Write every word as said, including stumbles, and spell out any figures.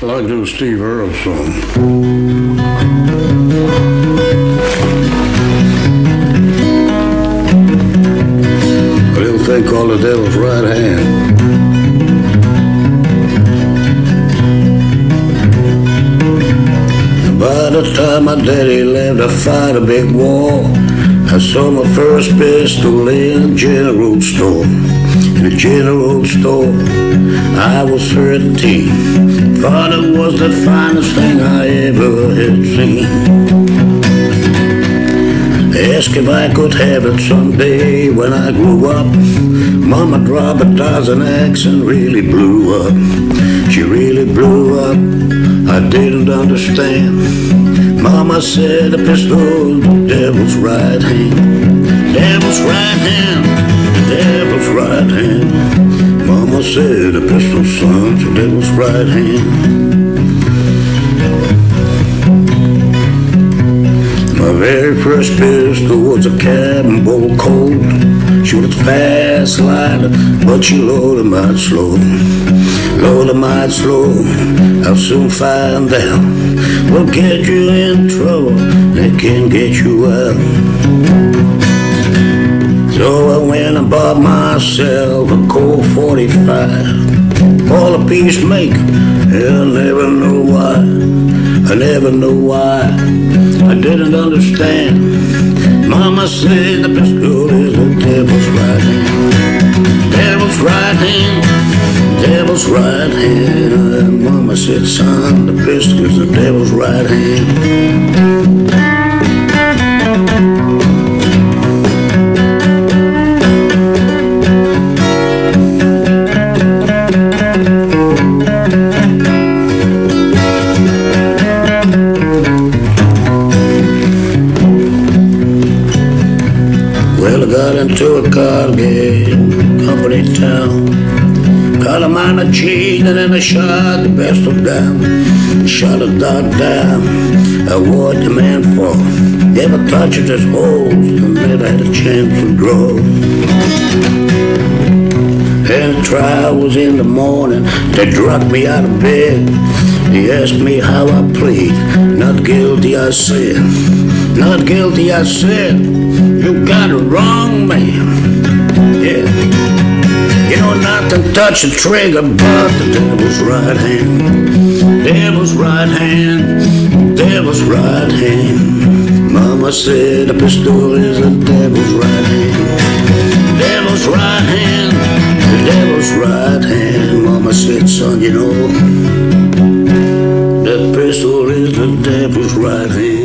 I like to do a Steve Earle song. A little thing called the devil's right hand. By the time my daddy left to fight a big war, I saw my first pistol in a general store. In a general store, I was thirteen. Thought it was the finest thing I ever had seen. Asked if I could have it someday when I grew up. Mama dropped a dozen eggs and really blew up. She really blew up. I didn't understand. Mama said a pistol, the devil's right hand. Devil's right hand, the devil's right hand. Mama said a pistol, son, the devil's right hand. My very first pistol was a Cannonball Colt. She was fast lighter, but she loaded mighty slow. Loaded mighty slow, I'll soon find out. We'll get you in trouble, they can get you out. So I went and bought myself a Colt forty-five. All a peacemaker, I'll never know why. I never know why. I didn't understand. Mama said the pistol is the devil's right hand. Devil's right hand, devil's right hand. Mama said, son, the pistol is the devil's right hand. Well, I got into a car game, company town. Caught a man a cheat and then I shot the pistol down. Shot a dog down. I what the man for. Never touched his holes, and never had a chance to draw. And the trial was in the morning. They dragged me out of bed. He asked me how I plead. Not guilty, I said. Not guilty, I said. You got it wrong, man. Yeah. You know not to touch the trigger, but the devil's right hand. Devil's right hand. Devil's right hand. Mama said a pistol is the devil's right hand. Devil's right hand. The devil's right hand. Mama said, son, you know, that pistol is the devil's right hand.